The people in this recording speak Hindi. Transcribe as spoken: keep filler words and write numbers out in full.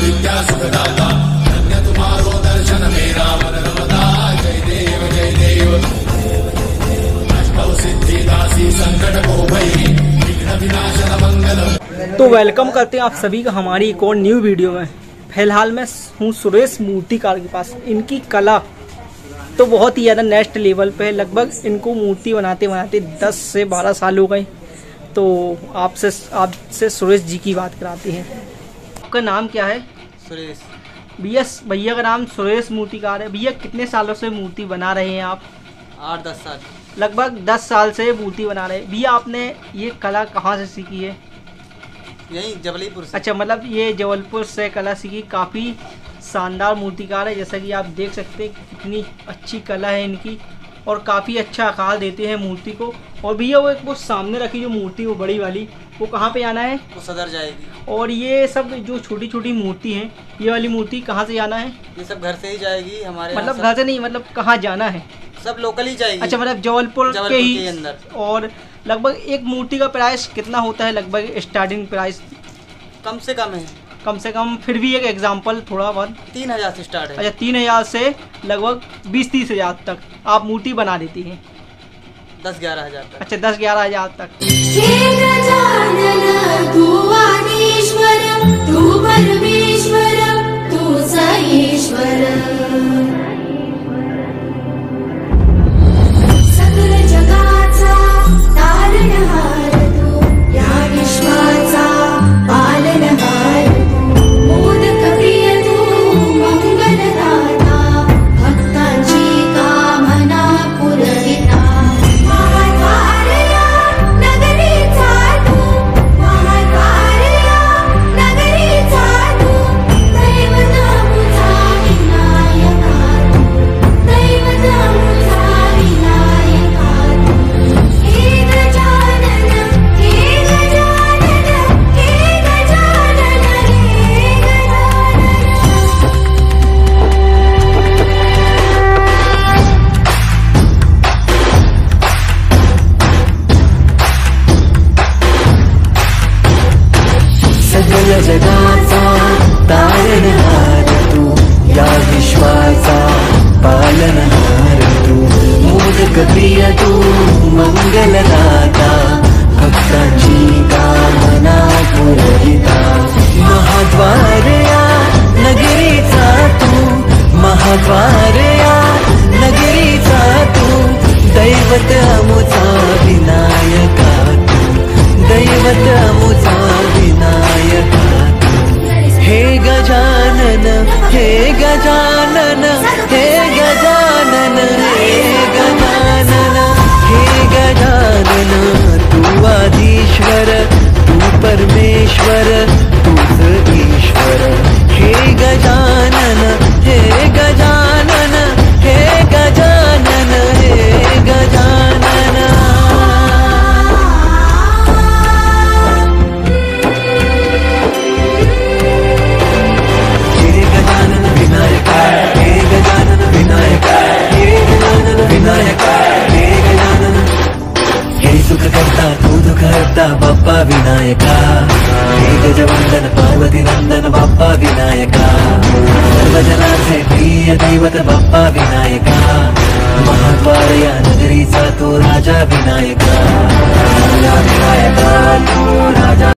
विद्या सुखदाता, धन्य तुम्हारो दर्शन मेरा मन रमता। जय देव जय देव, अष्टौ सिद्धि दासी संकट को भई, विघ्न विनाशन मंगल। तो वेलकम करते हैं आप सभी का हमारी एक और न्यू वीडियो में। फिलहाल मैं हूँ सुरेश मूर्तिकार के पास। इनकी कला तो बहुत ही ज़्यादा नेक्स्ट लेवल पे है। लगभग इनको मूर्ति बनाते बनाते दस से बारह साल हो गए। तो आपसे आपसे सुरेश जी की बात कराते हैं। आपका नाम क्या है? सुरेश। भैया भैया का नाम सुरेश मूर्तिकार है। भैया कितने सालों से मूर्ति बना रहे हैं आप? आठ दस साल। लगभग दस साल से मूर्ति बना रहे हैं। भैया आपने ये कला कहाँ से सीखी है? यही जबलपुर से। अच्छा, मतलब ये जबलपुर से कला सीखी। काफ़ी शानदार मूर्तिकार है, जैसा कि आप देख सकते हैं कितनी अच्छी कला है इनकी, और काफ़ी अच्छा आकार देते हैं मूर्ति को। और भैया वो एक वो सामने रखी जो मूर्ति वो बड़ी वाली, वो कहाँ पे आना है? वो सदर जाएगी। और ये सब जो छोटी छोटी मूर्ति हैं, ये वाली मूर्ति कहाँ से जाना है? ये सब घर से ही जाएगी हमारे। मतलब घर से नहीं, मतलब कहाँ जाना है? सब लोकल ही जाएगी। अच्छा, मतलब जबलपुर के ही के अंदर। और लगभग एक मूर्ति का प्राइस कितना होता है? लगभग स्टार्टिंग प्राइस कम से कम है। कम से कम फिर भी एक एग्जांपल थोड़ा बहुत। तीन हजार से स्टार्ट है। अच्छा, तीन हजार से लगभग बीस तीस हजार तक आप मूर्ति बना देती हैं? दस ग्यारह हजार तक। अच्छा, दस ग्यारह हजार तक। तू आदिश्वर, तू परमेश्वर, तू सईश्वर, सकल जगाचा तारणहार तू, या विश्वाचा पालनहार तू, मोदक प्रिय तू, मंगलदाता, भक्तांची कामना पुरविता, महाद्वारया नगरीचा तू, महाद्वारया नगरीचा तू, दैवत आमचा विनायका तू, दैवत आमचा विनायका तू, हे गजानन, हे गजानन, हे गजानन, हे गजानन। सकल जगाचा तारणहार तू, या विश्वाचा पालनहार तू, मोदक प्रिय तू, मंगलदाता, भक्तांची कामना पुरविता, महाद्वारया नगरीचा तू, महाद्वारया नगरीचा तू, दैवत अमुचा विनायका तू, दैवत अमुचा विनायका तू, हे गजानन, हे गजानन, हे गजानन, हे गजानन, हे गजानन, तू आदिश्वर, तू परमेश्वर, तूच ईश्वर, हे गजानन, हे गजानन, हे गजानन, हे गजानन। हे गजानन विनायका, हे गजानन विनायका, हे गजानन विनायका, हे गजानन। हे सुख करता तू दुख हरता बाप्पा विनायका, हे गजवंदन पार्वती नंदन बाप्पा विनायका, सर्वजनांचे प्रिय दैवत बाप्पा विनायका, महाद्वारया नगरीचा तो राजा विनायका, राजा विनायका तू राजा।